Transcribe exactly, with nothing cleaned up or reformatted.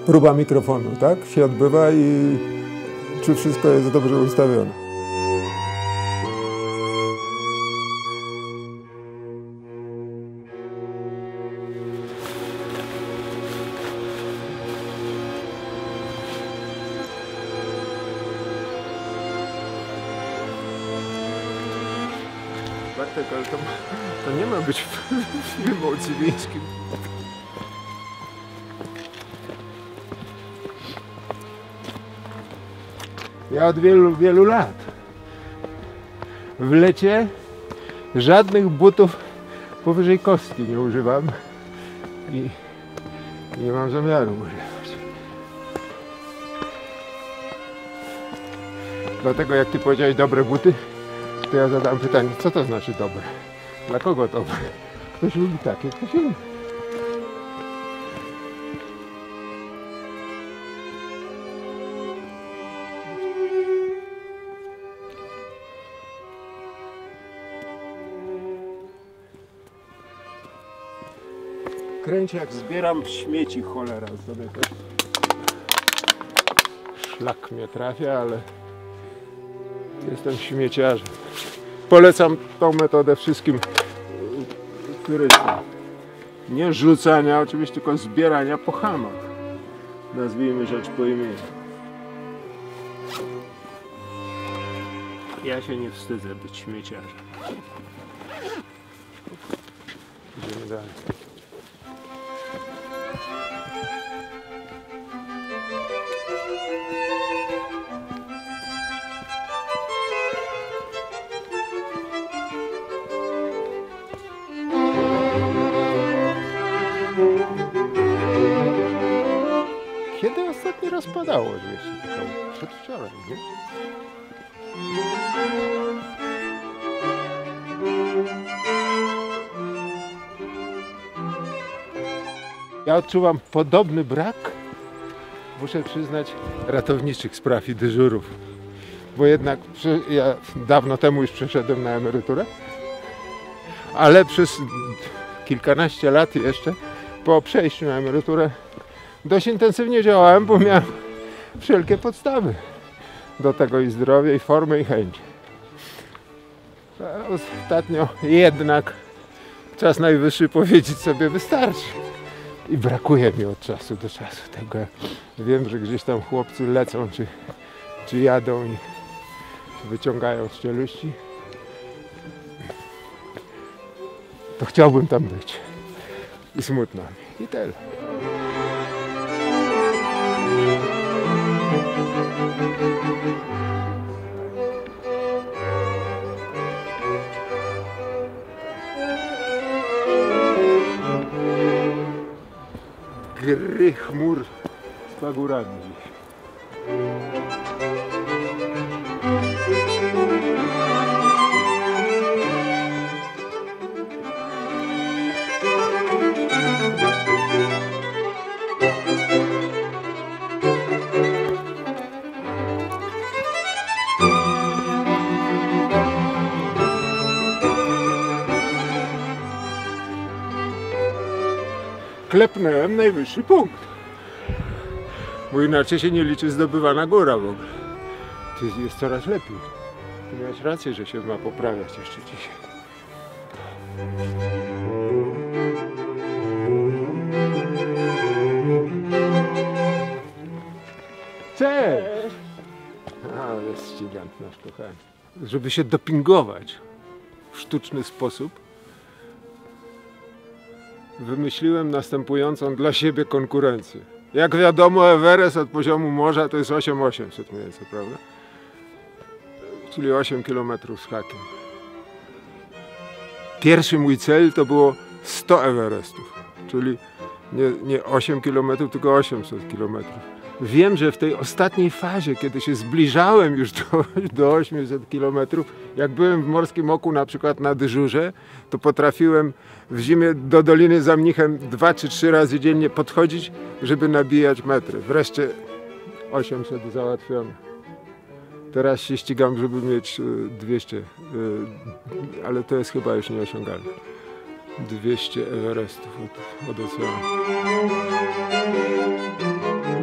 próba mikrofonu, tak? Się odbywa i czy wszystko jest dobrze ustawione. Bartek, ale to, to nie ma być film o Cywińskim. Ja od wielu, wielu lat w lecie żadnych butów powyżej kostki nie używam i nie mam zamiaru używać. Dlatego jak ty powiedziałeś dobre buty, to ja zadam pytanie, co to znaczy dobre? Dla kogo dobre? Ktoś lubi takie, ktoś lubi. Kręci jak zbieram śmieci, cholera sobie też. Szlak mnie trafia, ale jestem śmieciarzem. Polecam tą metodę wszystkim turystom. Nie rzucania, oczywiście, tylko zbierania po chamach. Nazwijmy rzecz po imieniu. Ja się nie wstydzę być śmieciarzem. Idziemy dalej. Kiedy ostatni raz padało dwieście? Przedwczoraj, nie? Ja odczuwam podobny brak, muszę przyznać, ratowniczych spraw i dyżurów. Bo jednak ja dawno temu już przeszedłem na emeryturę, ale przez kilkanaście lat jeszcze po przejściu na emeryturę dość intensywnie działałem, bo miałem wszelkie podstawy do tego i zdrowie, i formy, i chęć. Ostatnio jednak czas najwyższy powiedzieć sobie wystarczy. I brakuje mi od czasu do czasu tego. Wiem, że gdzieś tam chłopcy lecą, czy, czy jadą i wyciągają z czeluści. To chciałbym tam być. I smutno mi. I tyle. Gry chmur z pagórami dziś. Klepnąłem najwyższy punkt, bo inaczej się nie liczy zdobywana góra w ogóle. To jest coraz lepiej. Miałeś rację, że się ma poprawiać jeszcze dzisiaj. Cześć! A, jest ścigant nasz kochany. Żeby się dopingować w sztuczny sposób, wymyśliłem następującą dla siebie konkurencję. Jak wiadomo, Everest od poziomu morza to jest osiem tysięcy osiemset mniej więcej, prawda? Czyli osiem kilometrów z hakiem. Pierwszy mój cel to było sto Everestów, czyli nie, nie osiem kilometrów, tylko osiemset kilometrów. Wiem, że w tej ostatniej fazie, kiedy się zbliżałem już do, do osiemset kilometrów, jak byłem w Morskim Oku na przykład na dyżurze, to potrafiłem w zimie do Doliny za Mnichem dwa czy trzy razy dziennie podchodzić, żeby nabijać metry. Wreszcie osiemset załatwione. Teraz się ścigam, żeby mieć dwieście, ale to jest chyba już nieosiągalne. dwieście Everestów od, od oceanu.